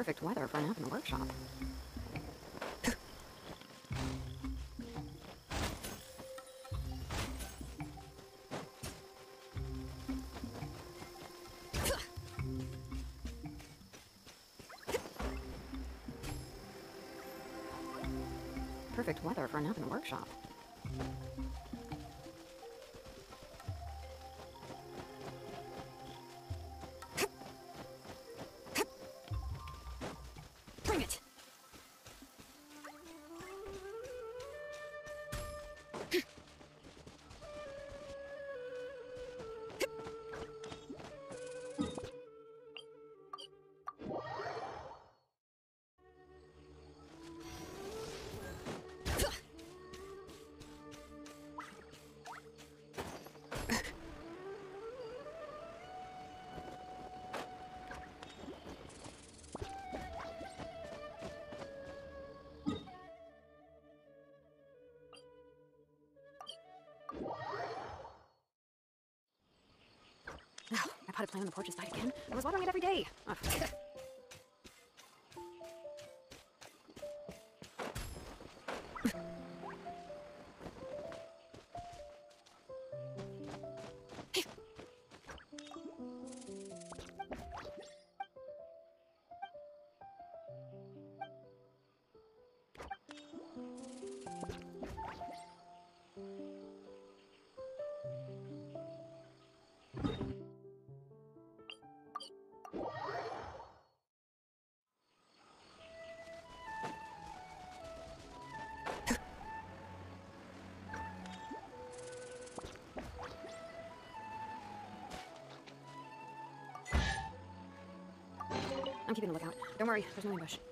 Perfect weather for a nap in the workshop. Perfect weather for a nap in the workshop. Bring it! Oh, my potted plant on the porch has died again. I was watering it every day. Oh. I'm keeping a lookout. Don't worry, there's no ambush.